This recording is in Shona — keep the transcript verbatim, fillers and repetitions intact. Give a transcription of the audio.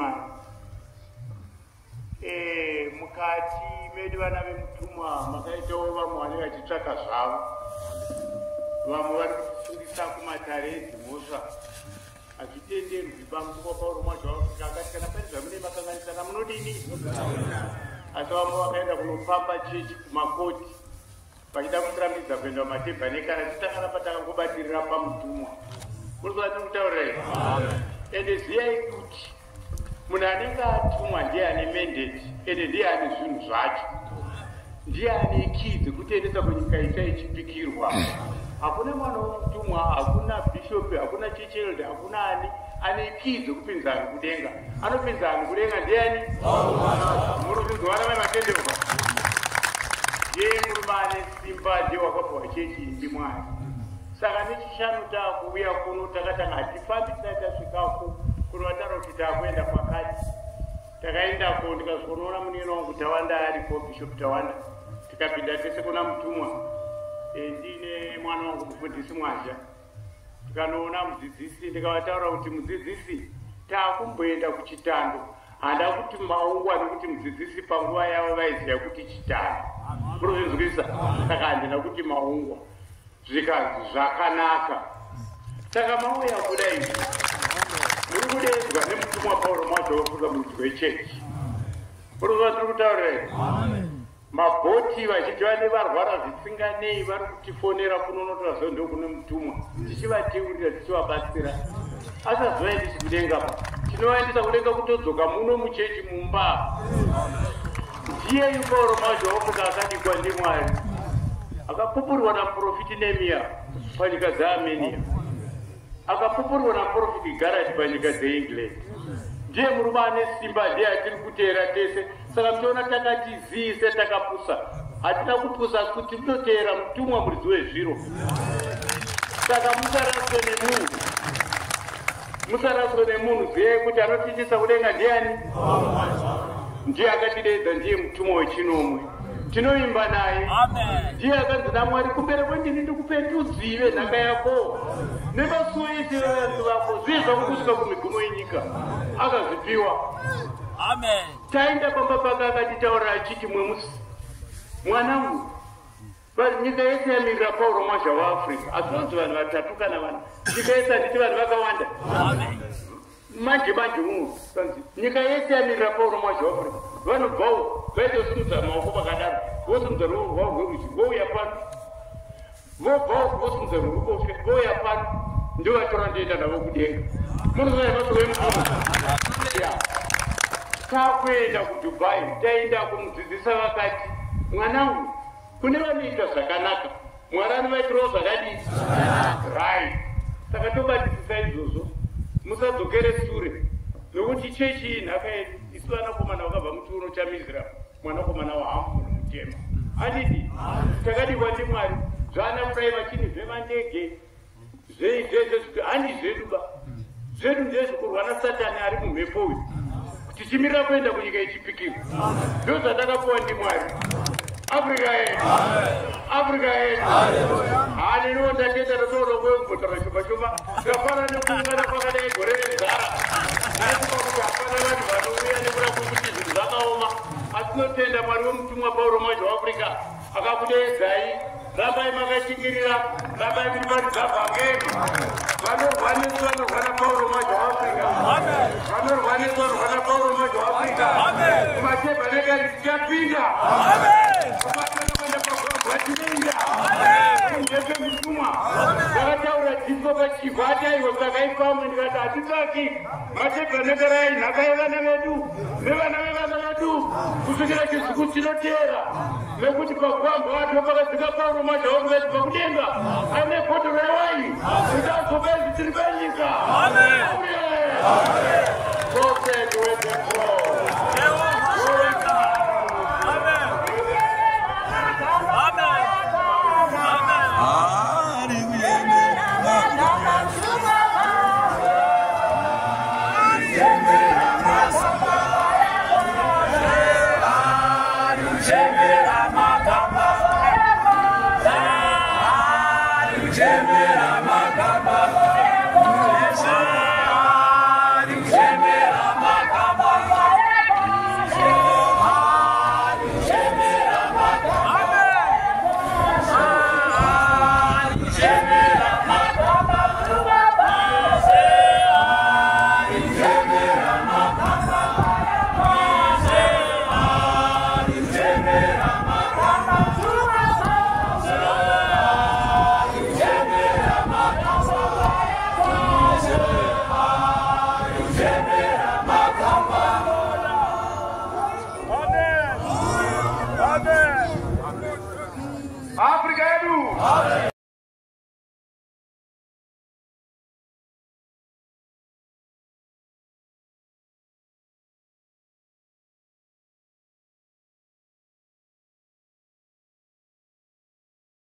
Mwari. Eh, mukati medu vana vemutumwa makaitawo vamwe vanenge vachitsvaka zvavo. Vamwe vari kufundisa kumatare edzimhosva. Hazvitenderwi pamusoro Pauro Mwazhavafrika akati kana pane zvamune makanganisana munodini? Asi vamwe vakaenda kunopamba chechi kumakoti vachida kutirambidza kuenda kumatebhanekara titakana patakangobatirira pamutumwa. Muri kuda kutaurira here? Ende ziyai kuti munhu anenge atumwa ndiye ane mandate ende ndiye ane zvinhu zvacho. Ndiye ane key dzekuendesa kunyika ita ichipikirwa. Hakuna mwana womutumwa, hakuna bishop, hakuna chechelde, hakuna ani ane key dzekupinza vanhu kudenga. Anopinza vanhu kudenga ndiani? Muri kuzwana mamatendeuka. Ndiye murume ane simba ndiye wakapuwa chechi ndi Mwari. Saka nechishanu taakuuya kuno takatanga hatifambi tisati tasvikako kuno vatara kuti taakuenda kwakati. Takaendako ndikazonoona munino wangu Tawanda aripo, Bishop Tawanda. Tikapinda tese kuna mutumwa. Ndine mwana wangu mufundisi Mwazha. Tikanoona mudzidzisi ndikavataura kuti mudzidzisi taakumboenda kuchitando. Handa kuti maungwa nekuti mudzidzisi panguva yavo vaiziva kuti chitando. Kurozvinzwisa saka handina kuti maungwa. Zvikanzi zvakanaka. Saka mauya kudai muri kudedzwa nemutumwa Pauro Mwazhavafrika mudzi wechechi. Muri tiri kutaurira mabhoti vazhinji vane varwara zvisinganei vari kutifonera kunonotora zvo ndo kune mutumwa tichivateurira tichivabatsira. Asazovaendesi kudenga pa tinovaendesa kudenga kutodzoka muno muchechi mumba. Ndiye Pauro Mwazhavafrika akadikwa ndiMwari akapupurwa namuprofiti Nehemiya panyika dzeArmenia, akapupurwa namuprofiti Garati panyika dzeEngland. Ndiye murume ane simba, ndiye atiri kuteera tese. Saka mtiona takatiziise takapusa. Hatina kupusa asi kuti tinoteera mutumwa muridzi wezviro. Saka musaraswe nemunhu. Musaraswe nemunhu, ziyai kuti anotichisa kudenga ndiani? Ndiye akatidedza, ndiye mutumwa wechinomwe. Tinoimba naye. Ndiye akanzi naMwari kumbere kwendini ndikupe tuzive nhaka yako. Nevasuwo ese vavanzi vako zviye zvakukusvika kumigumo yenyika. Akazvipiwa. Amen. Taenda pamba pake akatitaurira achiti mwemusi mwanangu nyika yese yamirira Pauro Mwazhavafrika. Asi vanzi vanhu vatatu kana vana. Nyika yese handiti vanhu vakawanda. Amen. Manje manje munhu nyika yese yamirira Pauro Mwazhavafrika. Vanobvawo vaitosimudza maoko pakadaro vosimudza ruoko rwavo rwerudyi vouya pano, vobvawo vosimudza ruoko vouya pano, ndivo vatora ndoenda navo kudenga. Munozvaya maso wemutumwa. Takuenda kuDubai, taenda kumudzidzisa vakati mwanangu kune vanoita zvakanaka Mwari anovaitirawo zvakadii? Right. Saka tobatisisa izvozvo musadzokere sure nokuti chechi iyi nhaka yedu. Isu vanakomana vakabva muchiuno chaMizramu, mwanakomana waHamu munhu mutema. Adidi takadikwa ndiMwari zvana kudai vachini zvemandege zveizvezve handi zvedu ba zvedu ndezvekurwa naSatani ari mumhepo uyu tichimirira kuenda kunyika ichipikirwa. Ndo zvatakapuwa ndiMwari. Afrika yedu, Afrika yedu. Haninowo ndatenda ndotoona kwemvutara shoma shoma ngafana nekuungana kwakadai gore rezara. Nekupa kuti hapana vanhu vanouya nekuda kwekuti zvinhu zvakaoma. Asi tinotenda Mwari wemutumwa Pauro Mwazhavafrika akakudeedzai. Rambai makashingirira, rambai muri padzabhangeni. Vanorwa nesu vanorwa naPauro Mwazhavafrika. Vanorwa nesu vanorwa naPauro Mwazhavafrika. Kumatebhanekari tichapinda. Kumatinoenda. Ndezve mutumwa. Vakataura dziso pachivhata iwo sakaifamwe ndikati hatitsvaki matebhanekari ai nhaka yevana vedu nevana vevana vedu kusvikira chizuku chinoteera. Nekuti pakwamba watu pakadzika Pauro Mwazhavafrika kubva kudenga ane bhodhoro yewaini kuti azobva tiri panyika. Amen.